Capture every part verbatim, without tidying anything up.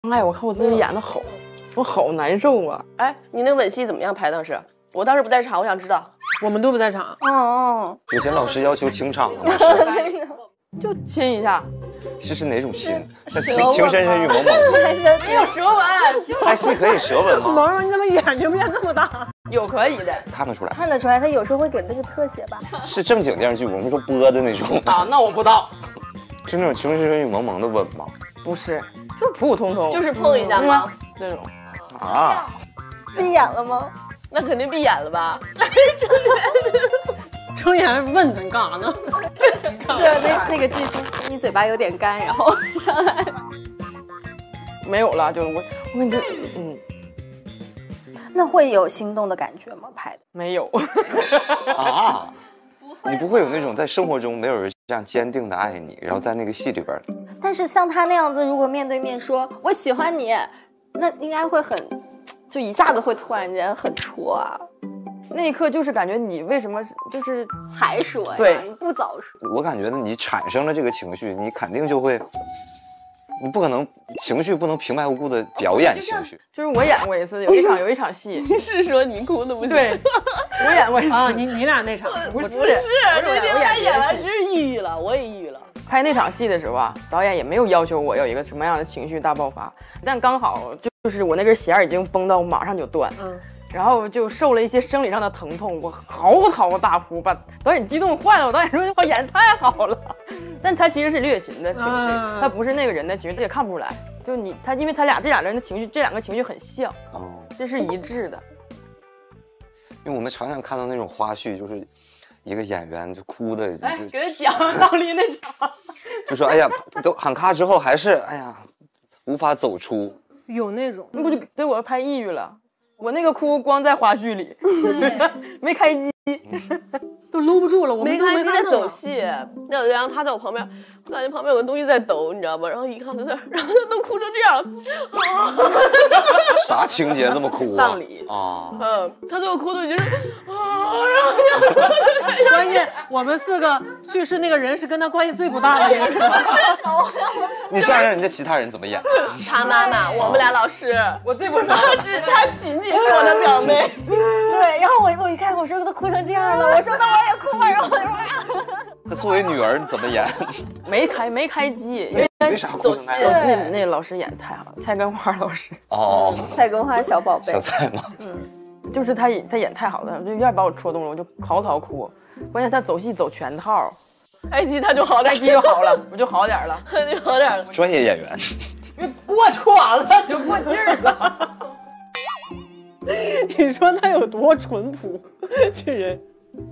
哎，我看我自己演的好，我好难受啊！ 哎，你那吻戏怎么样拍？当时我当时不在场，我想知道。 我们都不在场。 哦哦， 有些老师要求清场了吗？ 就亲一下。 这是哪种亲？那情情深深雨蒙蒙， 还是没有舌吻， 拍戏可以舌吻吗？ 萌萌，你怎么眼睛变这么大？ 有可以的。 看得出来， 看得出来，他有时候会给那个特写吧。 是正经电视剧，我们说播的那种。 啊，那我不知道。 是那种情深深雨蒙蒙的吻吗？ 不是，就是普普通通， 就是碰一下吗？ 这种。 啊， 闭眼了吗？ 那肯定闭眼了吧？ 睁眼问他干啥呢？ 就那那个剧情，你嘴巴有点干，然后上来。 没有了，就是我，我跟你这，嗯， 那会有心动的感觉吗？拍的没有。 啊，你不会有那种在生活中没有人这样坚定的爱你，然后在那个戏里边。 但是像他那样子，如果面对面说我喜欢你，那应该会很，就一下子会突然间很戳啊。 那一刻就是感觉你为什么就是才说呀？ 对， 你不早说。 我感觉呢，你产生了这个情绪，你肯定就会，你不可能情绪不能平白无故的表演情绪。 就是我演过一次，有一场有一场戏， 你是说你哭的不？ 对，我演过一次啊，你你俩那场不是不是，那天他演完真真是抑郁了，我也抑郁了。 拍那场戏的时候啊，导演也没有要求我有一个什么样的情绪大爆发，但刚好就就是我那根弦已经绷到马上就断，嗯。然后就受了一些生理上的疼痛，我嚎啕大哭，把导演激动坏了。我导演说我演太好了，但他其实是虐情的情绪，嗯、他不是那个人的情绪，他也看不出来。就你他，因为他俩这俩人的情绪，这两个情绪很像，哦，这是一致的。 因为我们常常看到那种花絮，就是一个演员就哭的， 哎，给他讲老李那场， 就说哎呀，都喊咔之后还是哎呀，无法走出。 有那种， 那不就对我拍抑郁了？我那个哭光在花絮里，没开机， 都搂不住了。我们都没在走戏，那然后他在我旁边，我感觉旁边有个东西在抖，你知道吗？然后一看他在，然后他都哭成这样了。 啥情节这么哭啊？ 葬礼啊， 嗯，他最后哭的就是啊，然后关键我们四个去世那个人是跟他关系最不大的人。 你这样让人家其他人怎么演？ 他妈妈，我们俩老师， 我最不熟， 他只他仅仅是我的表妹。 对，然后我我一看，我说都哭成这样了，我说那我也哭吧，然后我就他作为女儿你怎么演？ 没开没开机，因为为啥哭成那样？ 那那老师演得太好了，蔡根花老师。 哦， 蔡根花小宝贝， 小蔡吗？ 嗯，就是他演他演太好了，就有点把我戳动了，我就嚎啕哭。关键他走戏走全套， 开机他就好点， 开机就好了，我就好点了， 就好点了。 专业演员， 因为过喘了就过劲儿了。 你说他有多淳朴，这人。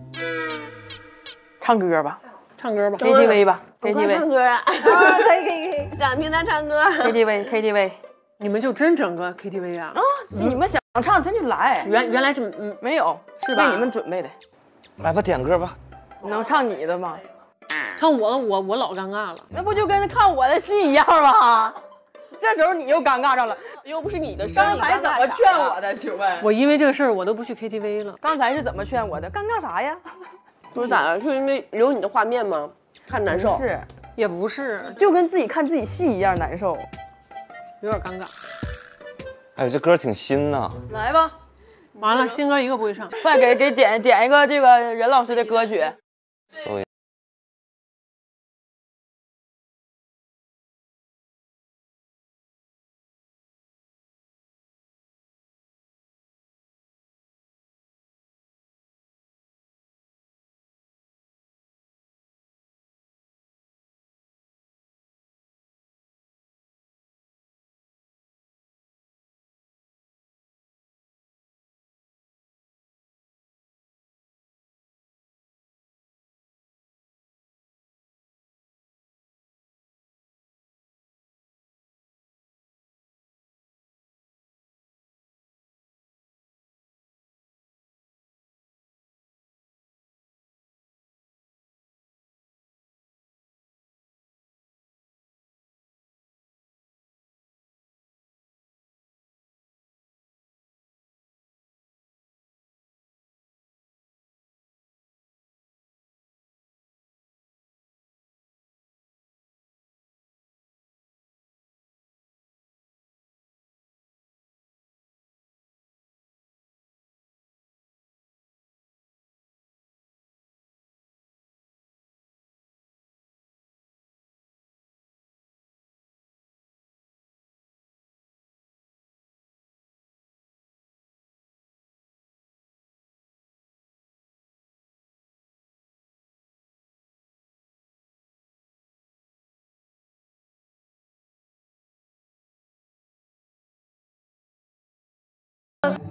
唱歌吧， 唱歌吧 ，K T V 吧 ，K T V 唱歌啊， 啊，可以可以可以， 想听他唱歌 ，K T V K T V， 你们就真整个 K T V 啊？ 啊，你们想唱真就来， 原原来这嗯没有， 是吧？ 为你们准备的， 来吧，点歌吧， 能唱你的吗？ 唱我的我我老尴尬了， 那不就跟看我的戏一样吗？这时候你又尴尬上了， 又不是你的事。 刚才怎么劝我的？请问， 我因为这个事儿我都不去 K T V 了。 刚才是怎么劝我的？尴尬啥呀？ 不是咋的？是因为有你的画面吗？看难受。 是， 也不是， 就跟自己看自己戏一样难受， 有点尴尬。 哎，这歌挺新呐。 来吧， 完了，新歌一个不会唱。 快给给点点一个这个任老师的歌曲。 搜一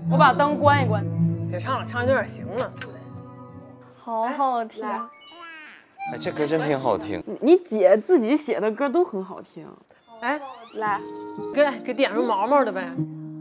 我把灯关一关。 别唱了，唱有点行了。 好好听。 哎，这歌真挺好听。 你姐自己写的歌都很好听。 哎， 来， 给给点上毛毛的呗。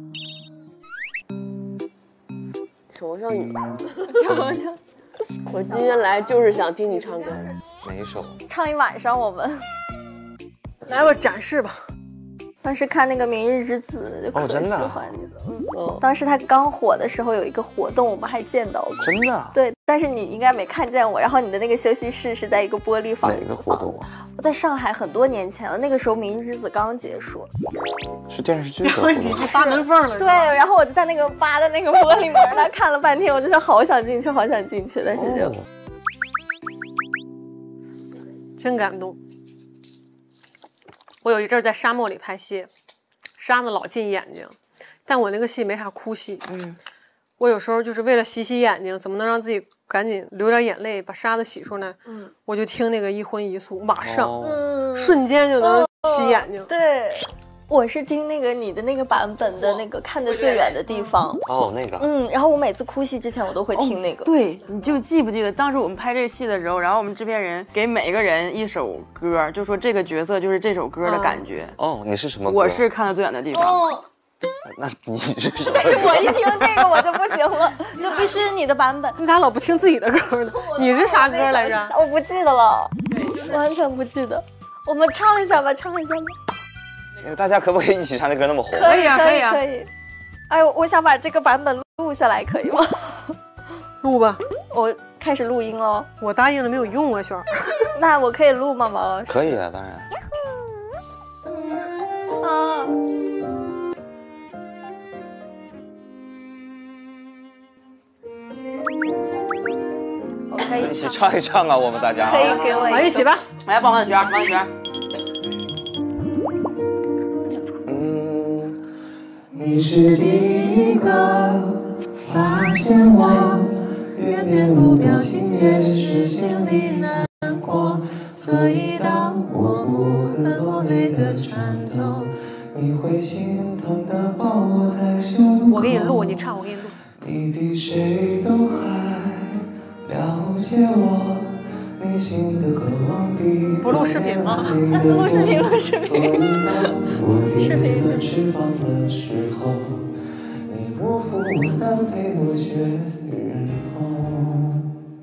手上雨， 唱唱。 我今天来就是想听你唱歌。 哪一首？ 唱一晚上我们。 来，我展示吧。 当时看那个《明日之子》就可喜欢你了。 哦， 当时他刚火的时候有一个活动，我们还见到过。 真的？ 对，但是你应该没看见我。然后你的那个休息室是在一个玻璃房。 哪个活动啊？ 我在上海很多年前了，那个时候《明日之子》刚结束。 是电视剧的活动。 你扒门缝了。 对，然后我就在那个扒的那个玻璃门那看了半天，我就是好想进去，好想进去，但是就、哦、 真感动。我有一阵在沙漠里拍戏，沙子老进眼睛，但我那个戏没啥哭戏。嗯，我有时候就是为了洗洗眼睛，怎么能让自己赶紧流点眼泪，把沙子洗出来？嗯，我就听那个一荤一素，马上、哦、瞬间就能洗眼睛。 哦、对。我是听那个你的那个版本的那个看得最远的地方哦，那个嗯，然后我每次哭戏之前我都会听那个、 哦、对，你就记不记得当时我们拍这个戏的时候，然后我们制片人给每个人一首歌，就说这个角色就是这首歌的感觉。 哦，你是什么歌？ 我是看得最远的地方。哦， 那你是什么？ 但是我一听这个我就不行了，就必须你的版本。 你咋老不听自己的歌呢？你是啥歌来着？ 我不记得了，完全不记得。我们唱一下吧，唱一下吧。 大家可不可以一起唱这歌那么红？ 可以啊，可以啊， 可以。哎，我想把这个版本录下来，可以吗？ 录吧， 我开始录音喽。 我答应了没有用啊，轩儿。 那我可以录吗，王老师？ 可以啊，当然。 啊。我可以一起唱一唱啊，我们大家。 可以给我一起吧， 来，王子璇，王子璇。 你是第一个发现我，越面部表情越是心里难过，所以当我不能落泪的颤抖，你会心疼的抱我在胸口。 我给你录，你唱，我给你录。 你比谁都还了解我，内心的渴望比不录视频吗？ 录视频，录视频。 视频是翅膀的时候，你不负我，但陪我却忍痛。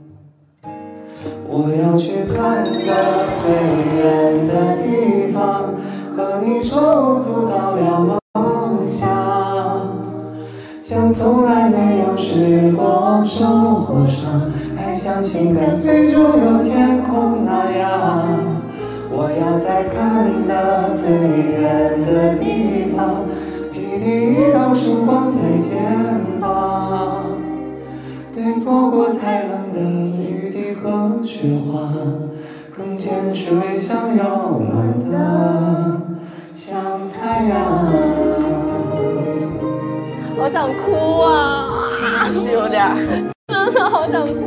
我要去看个最远的地方，和你手足到了梦想，像从来没有失过受过伤，还像情感飞就有天空那样。我要在看得最远的地方，披第一道曙光在肩膀，被泼过太冷的雨滴和雪花，更坚持微笑要暖的像太阳。 好想哭啊， 是有点， 真的好想哭。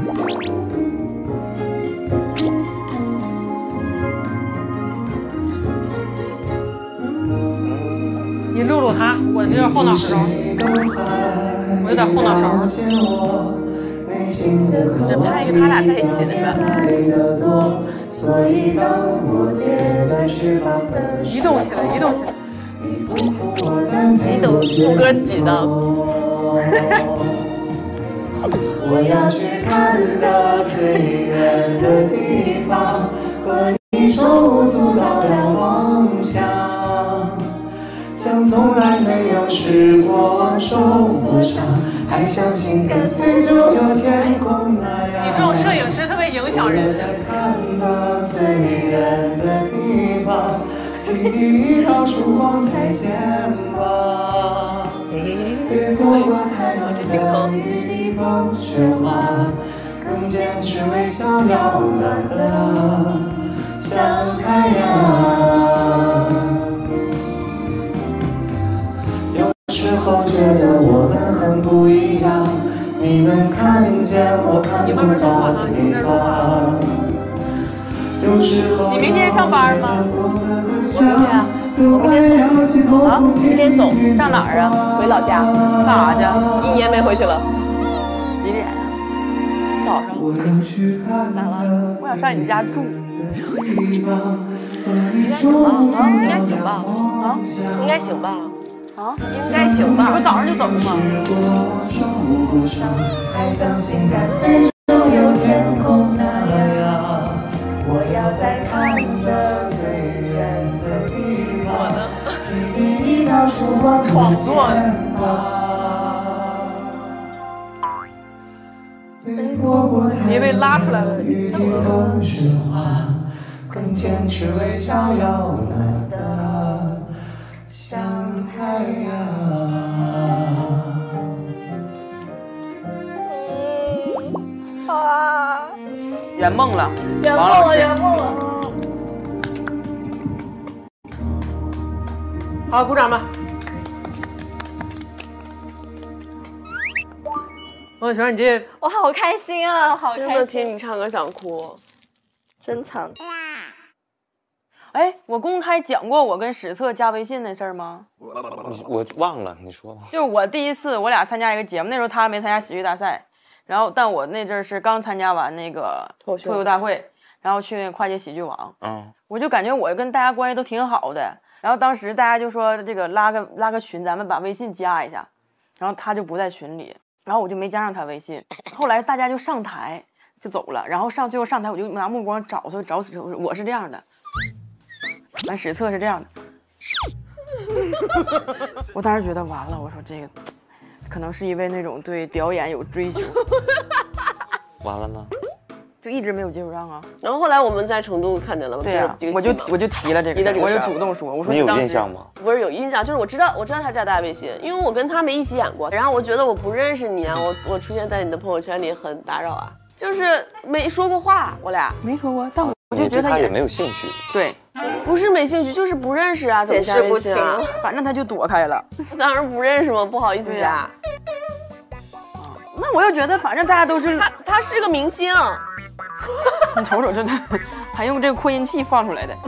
你录录他，我这后脑勺，我有点后脑勺。 这拍一个他俩在一起的是吧？ 移动起来，移动起来。 你等副歌起的。 我要去看得最远的地方，和你手足到了梦想，像从来没有失过受过伤，还相信敢飞就有天空那样。 你这种摄影师特别影响人。 我在看得最远的地方，披第一道曙光在肩膀，越过过太冷的雨滴和雪花，更坚持微笑要暖的像太阳。有时候觉得我们很不一样，你能看见我看不到的地方。有时候你明天上班吗？ 我们很像， 我明天走啊，明天走， 上哪儿啊？ 回老家。 干啥去？ 一年没回去了。 几点呀？ 早上。咋了？ 我想上你家住。 应该行吧？啊，应该行吧？啊，应该行吧？啊，应该行吧？ 你不早上就走吗？ 还相信该飞就有天空那样，我要在看得最远的地方，你的一道曙光创作的。 别被拉出来了。 更坚持微笑要暖的像太阳。 啊！ 圆梦了， 圆梦了，圆梦了！ 好，鼓掌吧。王小泉，你这我好开心啊，好开心！ 真的听你唱歌想哭， 珍藏。 哎，我公开讲过我跟史册加微信的事儿吗？ 我忘了，你说吧。 就是我第一次，我俩参加一个节目，那时候他还没参加喜剧大赛，然后但我那阵儿是刚参加完那个脱口秀大会，然后去那个跨界喜剧王，嗯，我就感觉我跟大家关系都挺好的，然后当时大家就说这个拉个拉个群，咱们把微信加一下，然后他就不在群里，然后我就没加上他微信，后来大家就上台就走了，然后上最后上台我就拿目光找他，找死我是这样的。完史册是这样的，我当时觉得完了，我说这个可能是因为那种对表演有追求， 完了呢， 就一直没有接触上啊。 然后后来我们在成都看见了， 对呀、啊，我就我就提了这个，我就主动说，我说你有印象吗？ 不是有印象，就是我知道我知道他加大家微信，因为我跟他没一起演过，然后我觉得我不认识你啊，我我出现在你的朋友圈里很打扰啊，就是没说过话，我俩没说过，但我我就觉得他也没有兴趣， 对。 不是没兴趣，就是不认识啊，怎么加微信啊？ 反正他就躲开了。 当然不认识嘛，不好意思加。啊， 那我又觉得，反正大家都是他，他是个明星。 你瞅瞅，这还用这个扩音器放出来的。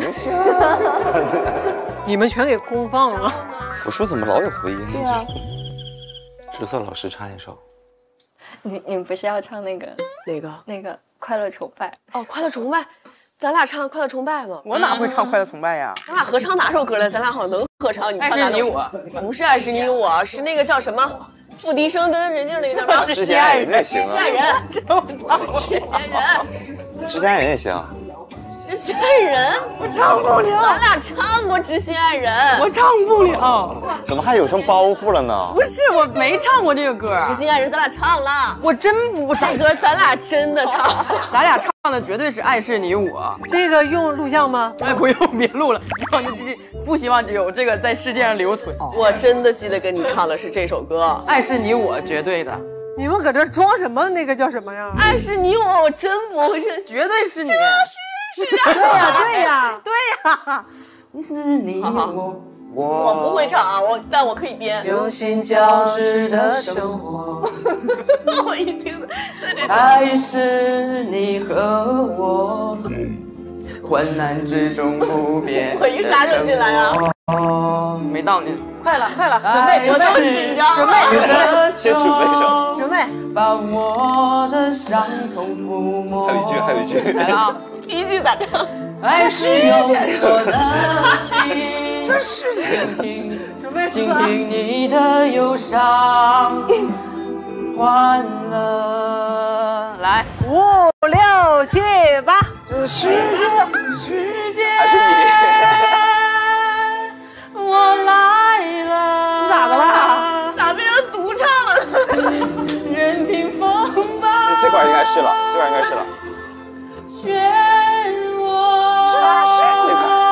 你们全给公放了。 我说怎么老有回音？ 对啊。 史册老师唱一首。 你你不是要唱那个哪个？ 那个快乐崇拜？ 哦，快乐崇拜。咱俩唱《快乐崇拜》吗？ 我哪会唱《快乐崇拜》呀？ 咱俩合唱哪首歌来？咱俩好像能合唱。你爱是你我， 不是爱是你我，是那个叫什么？付笛声跟人家那个叫什么？ 知心爱人也行啊。 知心爱人， 这我唱过。 知心爱人， 知心爱人也行。 知心爱人， 我唱不了。 咱俩唱过《知心爱人》， 我唱不了。 怎么还有成包袱了呢？ 不是，我没唱过这个歌。 知心爱人，咱俩唱了。 我真不， 大哥，咱俩真的唱， 咱俩唱的绝对是爱是你我。 这个用录像吗？ 哎，不用，别录了。我这不希望有这个在世界上留存。 我真的记得跟你唱的是这首歌， 爱是你我，绝对的。 你们搁这装什么？那个叫什么呀？ 爱是你我，我真不会认， 绝对是你。 是这样， 对呀，对呀， 对呀。你我我不会唱啊，我但我可以编。 有心交织的生活， 我一听， 爱是你和我，患难之中不变。 我一啥时候进来啊？ 哦，没到呢。 快了，快了，准备，准备， 紧张， 准备， 先准备上， 准备， 把我的伤痛抚摸。 还有一句，还有一句， 来了啊！ 第一句咋唱？ 爱是有我的心， 这是倾听，准备倾听你的忧伤，欢乐。来， 五六七八， 时间， 时间， 还是你。 我来了。 你咋的了？ 咋变成独唱了呢？ 任凭风暴。 这块应该是了，这块应该是了。 漩涡。 这是那个。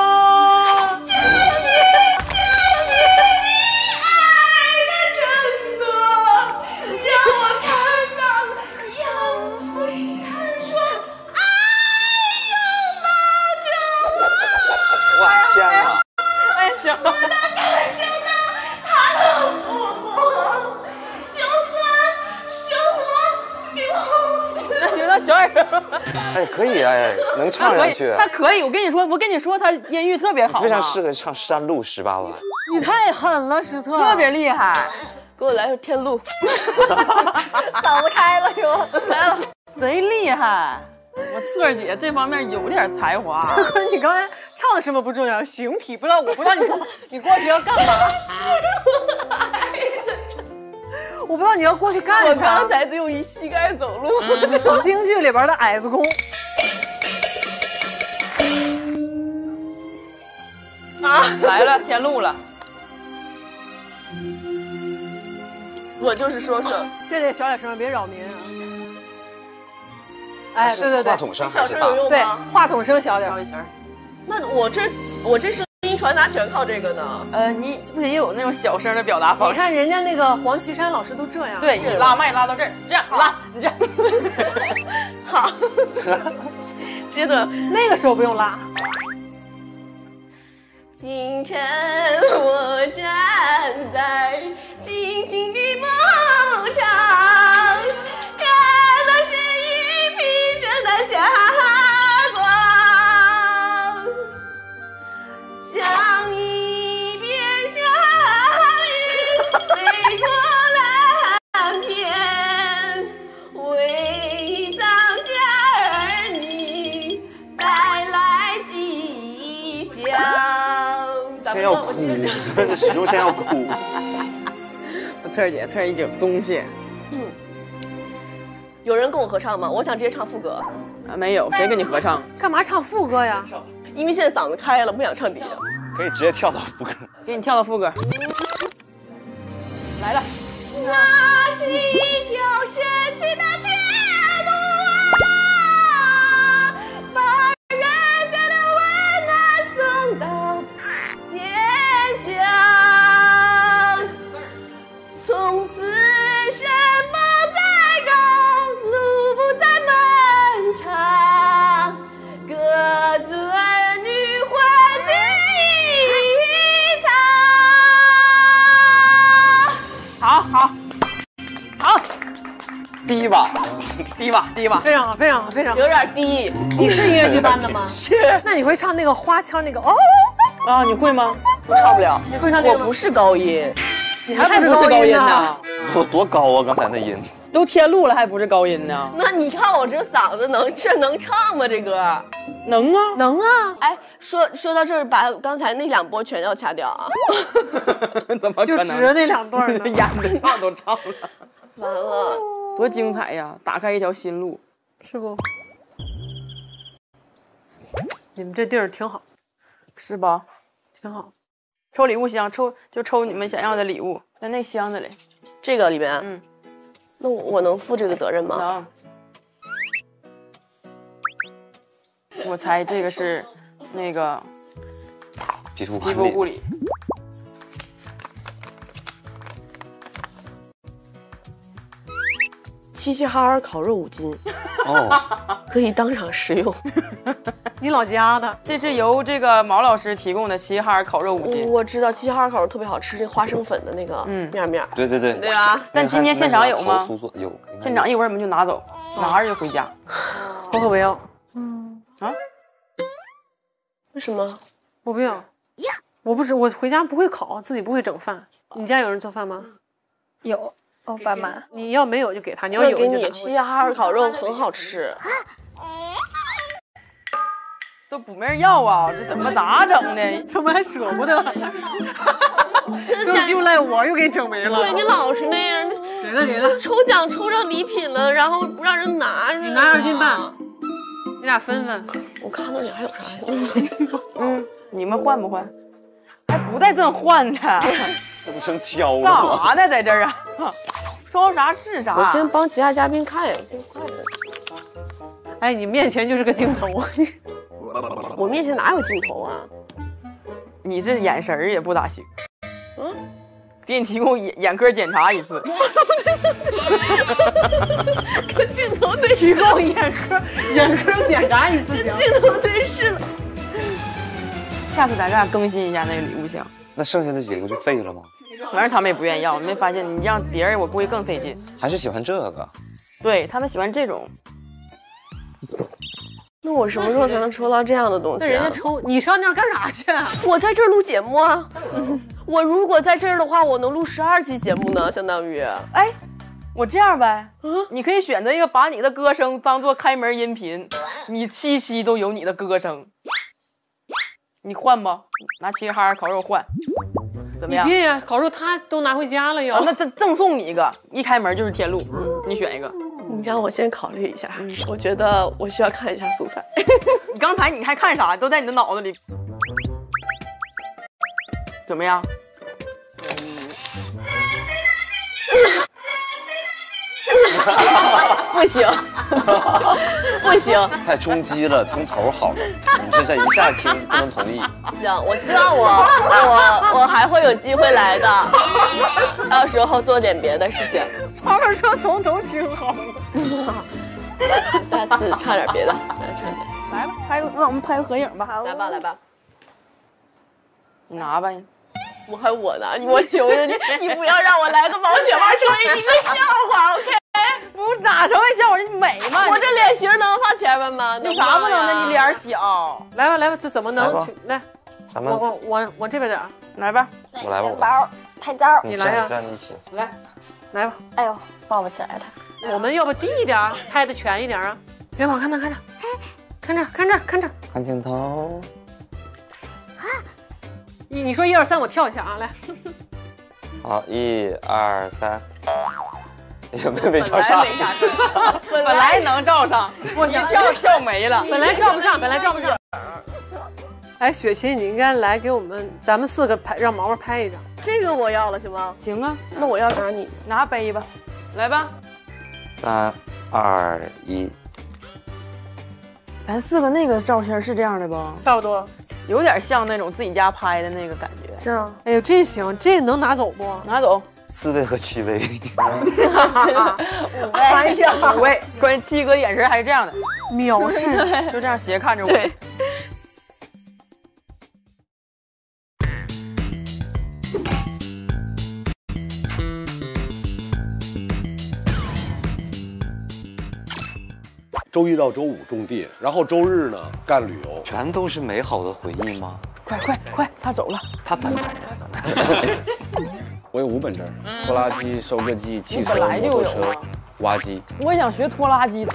小点声。 还哎，可以哎，能唱可以， 上去， 他可以。我跟你说，我跟你说，他音域特别好， 非常适合唱山路十八弯。 你太狠了，史策， 特别厉害。 给我来个天路， 嗓子开了又来了， 贼厉害。我策儿姐这方面有点才华。 你刚才唱的什么不重要，形体不知道，我不知道你你过去要干嘛。我不知道你要过去干我啥。 刚才就用一膝盖走路。 京剧里边的矮子功。 啊，来了，天路了。 我就是说说， 这得小点声，别扰民啊。哎，对对对， 话筒声还是大小声有。用对吗？ 话筒声小点。 小一声。 那我这我这声音传达全靠这个呢。 呃，你不是也有那种小声的表达方式？ 你看人家那个黄绮珊老师都这样。 对你拉麦拉到这儿，这样拉，你这样。 好，接着那个时候不用拉。 清晨，我站在静静的牧场，看到是一匹正在下光，像一片小云飞过蓝天，为藏家儿女带来吉祥。 先要哭，真是始终先要哭。 我策儿姐，策儿姐有东西。 嗯，有人跟我合唱吗？我想直接唱副歌， 啊，没有，谁跟你合唱？ 干嘛唱副歌呀？ 因为现在嗓子开了，不想唱底下。 可以直接跳到副歌。 给你跳到副歌。来了。 那是一条神奇的铁路啊，把人间的温暖送到边疆。从此山不再高，路不再漫长，各自儿女欢聚一堂。 好好好， 第一把， 第一把，第一把。 非常好，非常好，非常好。 有点低。 你是音乐剧班的吗？ 是， 那你会唱那个花腔那个哦？ 啊，你会吗？ 我唱不了， 你会唱那个吗？ 我不是高音。 你还还不是高音呢？ 呢？ 我多高啊！刚才那音。 都天路了，还不是高音呢？ 那你看我这嗓子能这能唱吗？这歌？ 能啊， 能啊， 哎，说说到这儿，把刚才那两波全要掐掉啊！ 怎么就可能？ 指着那两段呢。 演的唱都唱了， 完了， 多精彩呀！打开一条新路。 是不？你们这地儿挺好， 是吧？ 挺好。 抽礼物箱，抽就抽你们想要的礼物，在那箱子里。 这个里面， 嗯， 那我我能负这个责任吗？ 能。我猜这个是那个皮肤皮肤护理。 齐齐哈尔烤肉五斤， 哦， 可以当场食用。 你老家的， 这是由这个毛老师提供的齐齐哈尔烤肉五斤。 我知道齐齐哈尔烤肉特别好吃，这花生粉的那个嗯面面。 对对对， 对吧？ 但今天现场有吗？ 酥做有， 现场一会儿我们就拿走，拿着就回家。 我可不要， 啊？ 为什么？ 我不要。我不是，我回家不会烤，自己不会整饭。你家有人做饭吗？ 有我爸妈。 你要没有就给他，你要我给你， 有就拿齐齐哈尔烤肉很好吃。 都补没人要啊，这怎么咋整的？ 怎么还舍不得？都就赖我又给整没了。 对你老是那样， 给他给他， 抽奖抽着礼品了，然后不让人拿。 你拿二斤半，你俩分分。 我看到你还有啥呀？ 嗯，你们换不换？还不带这换的， 那不成挑了干吗？ 啥呢？在这儿啊？说啥是啥。 我先帮其他嘉宾看一下，先快点。 哎，你面前就是个镜头。 我面前哪有镜头啊？ 你这眼神儿也不咋行。 嗯， 给你提供眼眼科检查一次。 跟镜头对提供眼科眼科检查一次行。 镜头对视了。 下次咱俩更新一下那个礼物箱。 那剩下的几个就废了吗？ 反正他们也不愿意要，没发现你让别人，我估计更费劲。 还是喜欢这个？ 对他们喜欢这种。 那我什么时候才能抽到这样的东西、啊？ 那人家抽，你上那儿干啥去、啊？ 我在这儿录节目啊！我如果在这儿的话，我能录十二期节目呢，相当于。 哎，我这样呗，嗯，你可以选择一个把你的歌声当做开门音频，你七期都有你的歌声，你换不？拿齐齐哈尔烤肉换，怎么样？ 你别呀，烤肉他都拿回家了要。 啊、那这赠送你一个，一开门就是天路，你选一个。 你让我先考虑一下，嗯、我觉得我需要看一下素材。 你刚才你还看啥？都在你的脑子里。怎么样？ 不行，不行， 太冲击了，从头好了。你这这一下听不能同意。 行，我希望我我我还会有机会来的，到时候做点别的事情。 他们说从头听好。 下次唱点别的，来唱点。 来吧，拍个，让我们拍个合影吧。 来吧，来吧， 你拿吧。 我还我呢，我求求你，你不要让我来个毛血旺成为一个笑话 ，OK？ 不是哪成为笑话，你美吗？ 我这脸型能放前面吗？ 有啥不能的？你脸小。 来吧，来吧，这怎么能？来， 咱们我我我我这边点， 来吧， 我来吧，我包拍照， 你来呀， 站一起， 来，来吧。 哎呦，抱不起来他。 我们要不低一点，拍的全一点啊！别往看那看着，看着看着看着， 看镜头。 你你说一二三，我跳一下啊！来， 好，一二三，也没没照上， 本来能照上，我一跳跳没了， 本来照不上，本来照不上。哎，雪琴，你应该来给我们，咱们四个拍，让毛毛拍一张。 这个我要了，行吗？ 行啊， 那我要拿你拿杯吧，来吧。 三二一， 咱四个那个照片是这样的不？ 差不多。 有点像那种自己家拍的那个感觉。 是啊。 哎呦，这行，这能拿走不？ 拿走。 四位和七位。 五位。哎呀，五位。关键七哥眼神还是这样的， 藐视， 就这样斜看着我。 对。 周一到周五种地，然后周日呢干旅游， 全都是美好的回忆吗？ 快快快，他走了， 他反反人。 我有五本证：拖拉机、收割机、汽车、 摩托车、挖机。 我也想学拖拉机。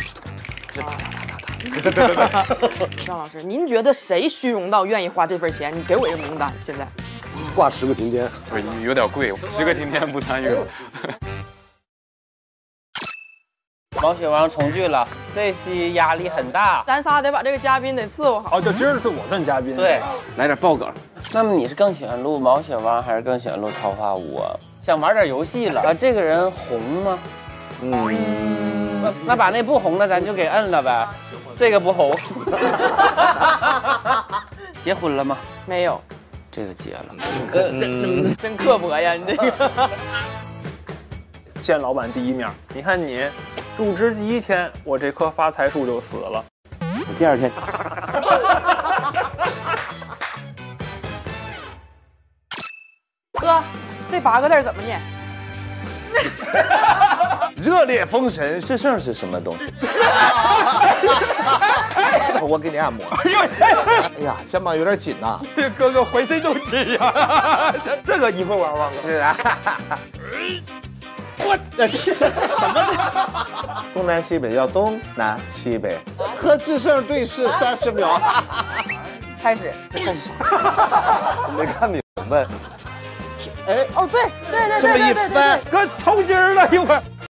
张老师，您觉得谁虚荣到愿意花这份钱？你给我一个名单，现在。 挂十个晴天， 不是有点贵，十个晴天不参与了。 毛血旺重聚了，这期压力很大。 咱仨得把这个嘉宾得伺候好。 哦，就今儿是我算嘉宾。 对， 来点爆梗。 那么你是更喜欢录毛血旺，还是更喜欢录超话屋啊？想玩点游戏了啊？这个人红吗？嗯，那那把那不红的咱就给摁了呗。这个不红。结婚了吗？ 没有。 这个结了。 嗯，真刻薄呀，你这个。 见老板第一面，你看你。入职第一天，我这棵发财树就死了。 第二天， 哥，这八个字怎么念？ 热烈封神， 这事儿是什么东西？ 我给你按摩。哎呀，肩膀有点紧呐。 哥哥浑身都直呀。这这个你会玩吗？ 是啊。我这这这什么的？东南西北叫东南西北，和智胜对视三十秒。 开始， 开始。我没看明白。 哎， 哦，对对对这么一翻， 哥抽筋了一会儿。